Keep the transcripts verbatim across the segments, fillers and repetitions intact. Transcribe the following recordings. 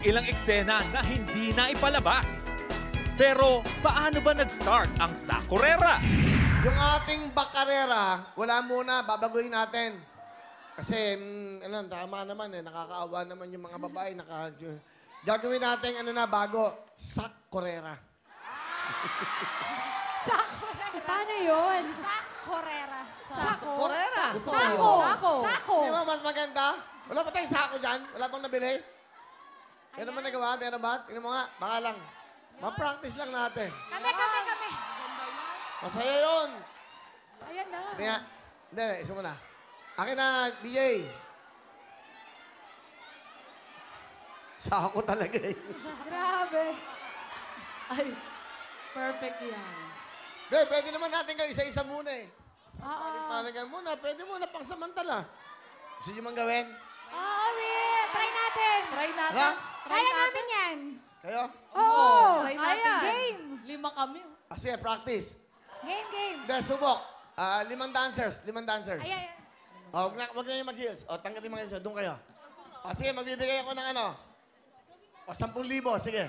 ilang eksena na hindi na ipalabas. Pero paano ba nag-start ang Sakurera? Yung ating bakarera, wala muna, babaguhin natin. Kasi, mm, alam, tama naman eh, nakakaawa naman yung mga babae. Naka, gagawin natin, ano na, bago, Sakurera. Sakurera. Paano yun? Sakurera. Sakurera. Sako. Sako. Sako. Di ba mas maganda? Wala pa tayong sako dyan? Wala pang nabili? Yan naman nagawa, meron ba? Tingnan mo nga, baka lang. Ma-practice lang natin. Kami, kami, kami. Masaya yun. Ayan na. Kaya, hindi, isa mo na. Akin na, B J. Sako talaga eh. Grabe. Ay, perfect yan. Hindi, pwede naman natin kayo isa-isa muna eh. Oo. Palitan muna, pwede muna pang samantala. Gusto niyo mang gawin? Oo, Will. Try natin. Try natin. Ha? Try Kaya natin. namin yan. Kayo? Oo. Try natin. Ayan. Game. Lima kami. Ah, sige, practice. Game, game. Hindi, subok. Ah, limang dancers, limang dancers. Ay, ay, ay. Oh, wag na, wag na yung mag-heels. O, tanggalin mga heels. Doon kayo. O, sige, magbibigay ako ng ano. O, sampung libo. Sige.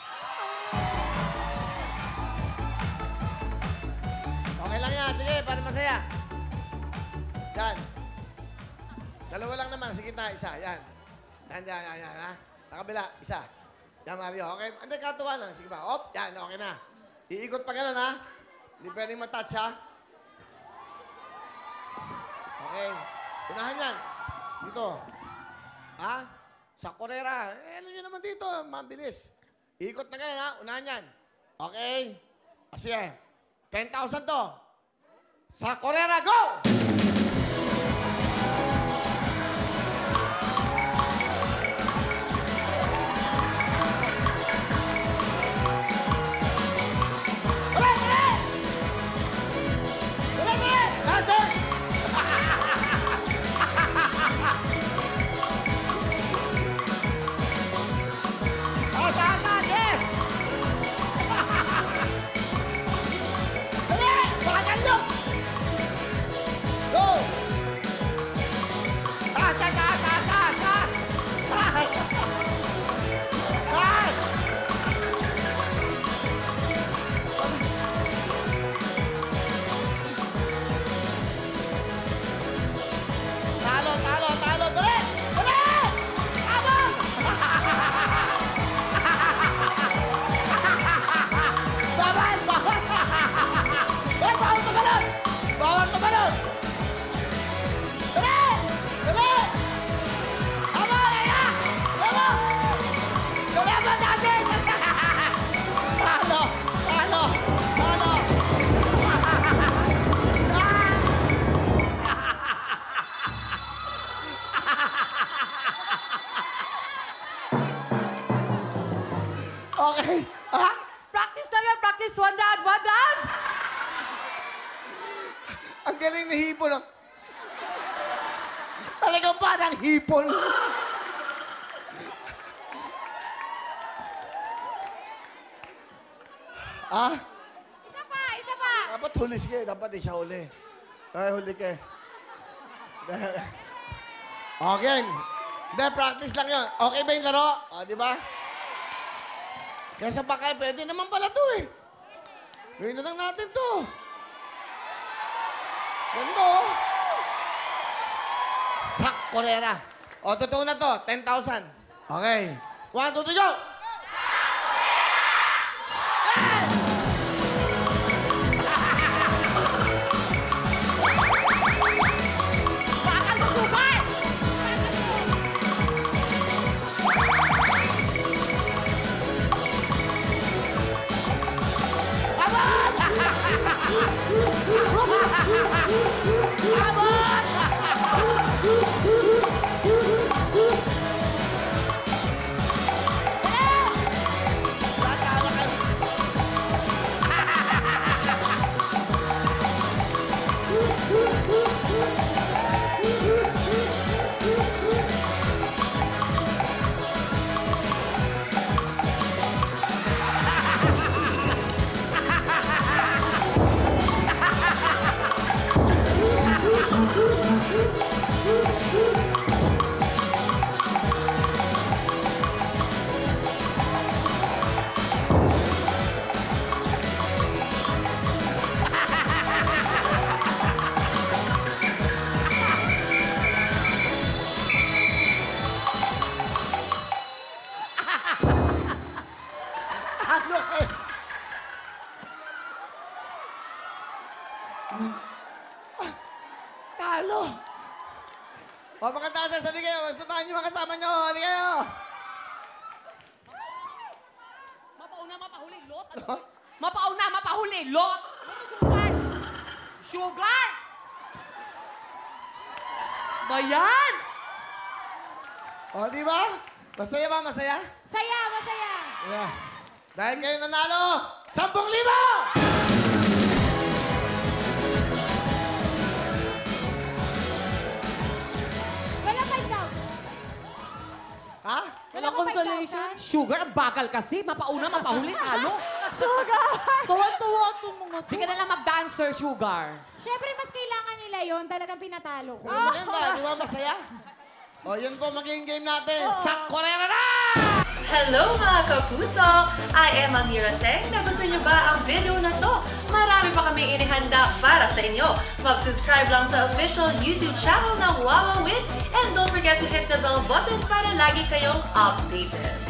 Okay lang yan. Sige, para masaya. Yan. Dalawa lang naman. Sige na, isa. Yan. Yan, yan, yan, yan, ha? Sa kabila, isa. Yan, Mario. Okay? Hindi, katuwa lang. Sige ba? Op, yan. Okay na. Iikot pa ganun, ha? Hindi pwedeng matouch, ha? Okay. Unahan yan. Dito. Ha? Sa Correra. Eh, alam nyo naman dito. Mabilis. Ikot na ganyan, ha? Unahan yan. Okay. O sige. ten thousand to. Sa Correra, go! Ulit! Ulit! Ulit! Ulit! Dancer! Talo, talo, talo, dali! Dali! Abang! Bawal! Bawal! Eh, bawal tumalon! Bawal tumalon! Dali! Dali! Abang! Ayan! Abang! Dali abang natin! Talo! Talo! Talo! Okay. Ha? Practice na yan. Practice. One down. One down. Ang galing na hipon. ah. Talagang parang hipon. ah? Isa pa, isa pa. Dapat huli siya. Dapat di siya huli. Ay, huli ka. Okay. Hindi, practice lang yun. Okay ba yung laro? O, di ba? Kaya sa bakay, pwede naman pala to eh. Gawin na lang natin to. Ganito oh. Sak Correra. O, totoo na to. ten thousand. Okay. One, two, three, go! Bakal mo super. Dali! palakpakan yung mga kasama nyo. Hali kayo. Mapauna, mapahuli, lot. Ano? Mapauna, mapahuli, lot. Sugar. Sugar. Bayan. O, di ba? Masaya ba? Masaya? Saya, masaya. Yeah. Dahil kayo nanalo, sampung libo! Wala five thousand. Ha? Wala pa consolation. Sugar, ang bagal kasi. Mapauna, mapahuli, talo. Sugar! Tuwa-tuwa itong mga Di ka na lang mag-dancer, Sugar. Siyempre, mas kailangan nila yon talagang pinatalo ko. Kung maganda, di ba masaya? O, yun po magiging game natin. Sa Correra na! Hello mga kapuso! I am Amira Teng. Nagustuhan niyo ba ang video na to? Marami pa kami inihanda para sa inyo. Mag-subscribe lang sa official YouTube channel ng Wawa Win and don't forget to hit the bell button para lagi kayong updated.